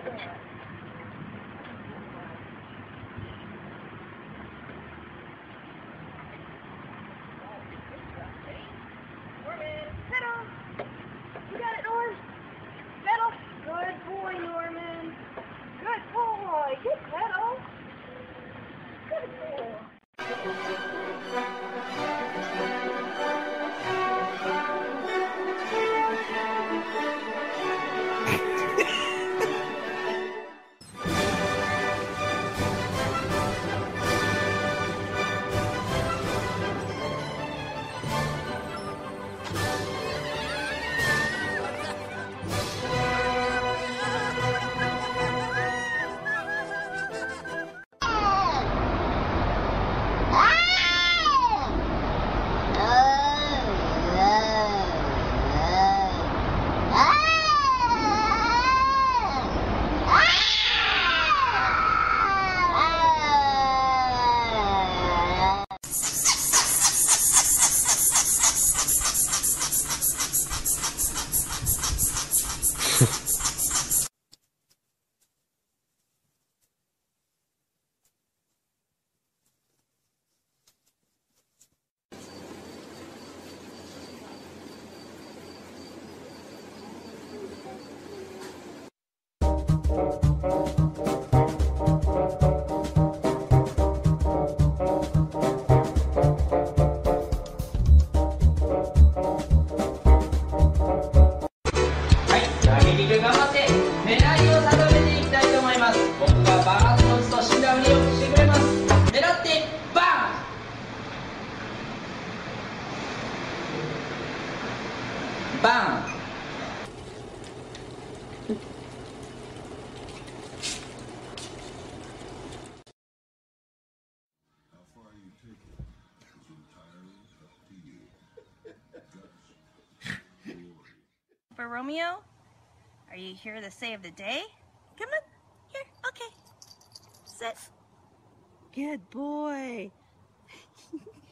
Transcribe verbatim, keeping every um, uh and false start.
Norman, pedal. You got it, Norm. Pedal. Good boy, Norman. Good boy. Good pedal. Good boy. For Romeo, are you here to save the day? Come on, here, okay. Sit. Good boy.